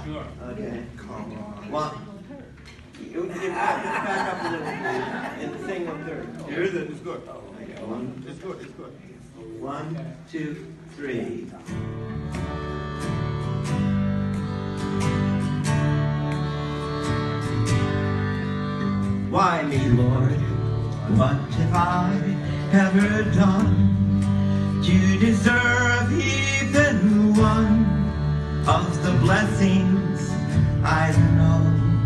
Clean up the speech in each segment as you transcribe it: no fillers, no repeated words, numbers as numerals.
Sure. Okay. Well, you back up a little, please, and sing one third. Here is it. It's good. Okay, one. It's good. It's good. 1, 2, 3. Why me, Lord? What have I ever done to deserve even one of the blessings I know?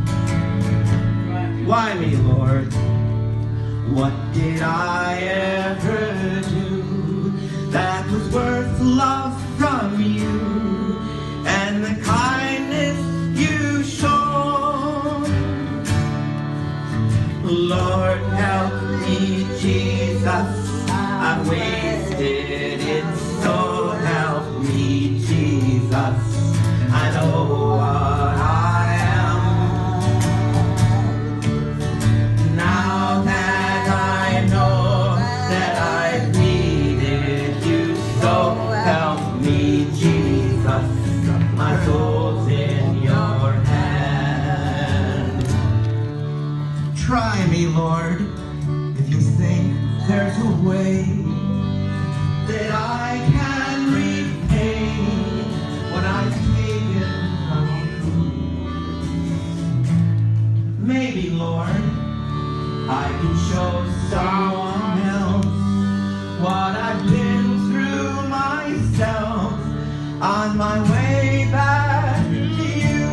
Why me, Lord? What did I ever do that was worth love from you and the kindness you showed? Lord, help me, Jesus, I've wasted it, so help me, Jesus, I know what I am. Now that I know that I've needed you, so help me, Jesus, my soul's in your hand. Try me, Lord, if you think there's a way that I can repay what I've taken from you. Maybe, Lord, I can show someone else what I've been through myself on my way back to you.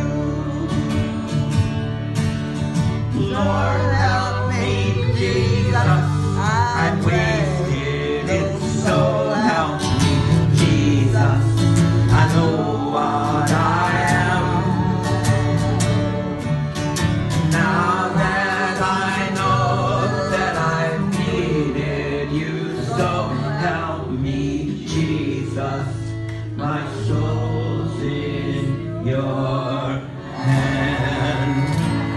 Lord, help me, Jesus, I've wasted it, so help me, Jesus, I know what I am. Now that I know that I've needed you, so help me, Jesus, my soul's in your hand.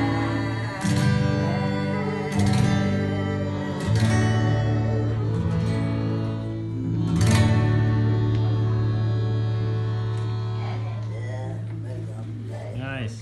Nice.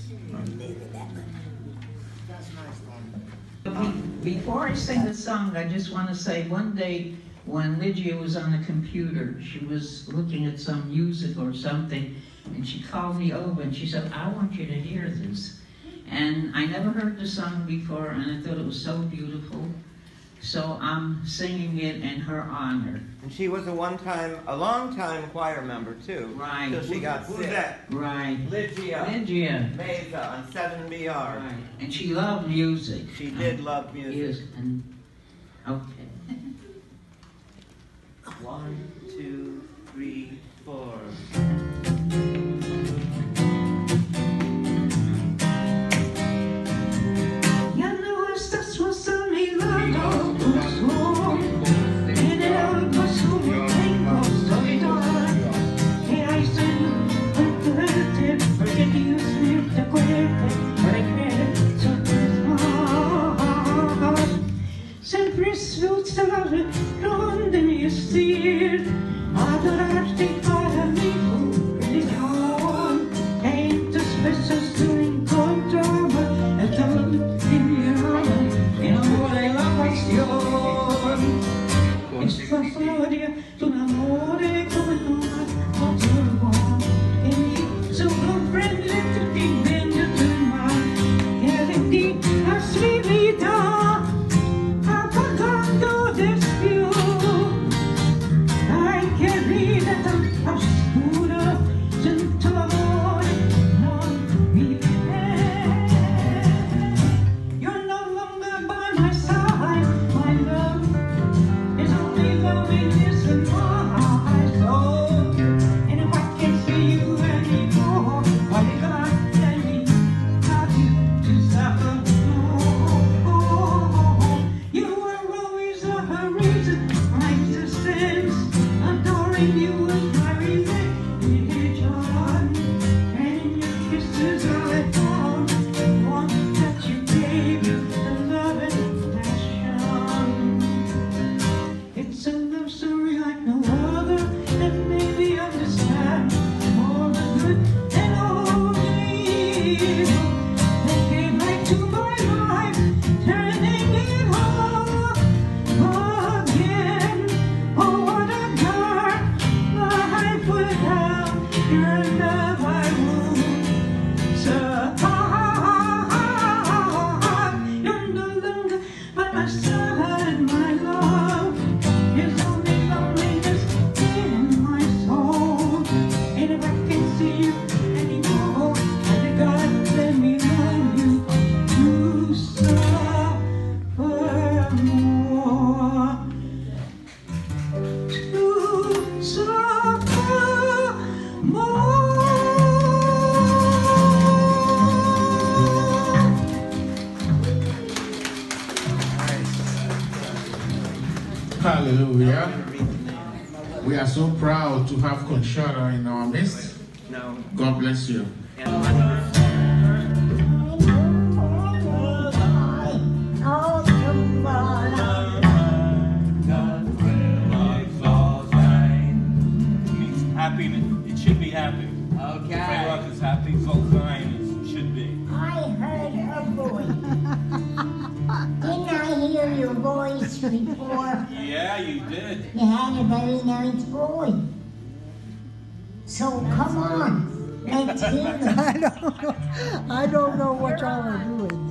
Before I sing the song, I just want to say one day when Lygia was on the computer, she was looking at some music or something, and she called me over and she said, I want you to hear this. And I never heard the song before, and I thought it was so beautiful. So I'm singing it in her honor. And she was a long-time choir member too. Right. Till she got sick. Who's that? Right. Lygia. Moza on 7BR. Right. And she loved music. She did love music. Yes. And okay. 1, 2, 3, 4. Ya no estás más a mi lado, corazón. En el corazón tengo soledad. Y hay sin perderte, porque Dios me te acuerde, para que sorprendas más. Sempre slutar runden just ser, adorarte para mí. Hallelujah. We are so proud to have Concetta in our midst. No. God bless you. Happiness. It should be happy. Okay. Fred is happy. Volkswagen should be. I heard a voice. Didn't I hear your voice before? Yeah, you did. You had a very nice voice. So come on, let's hear it. I don't know what y'all are doing.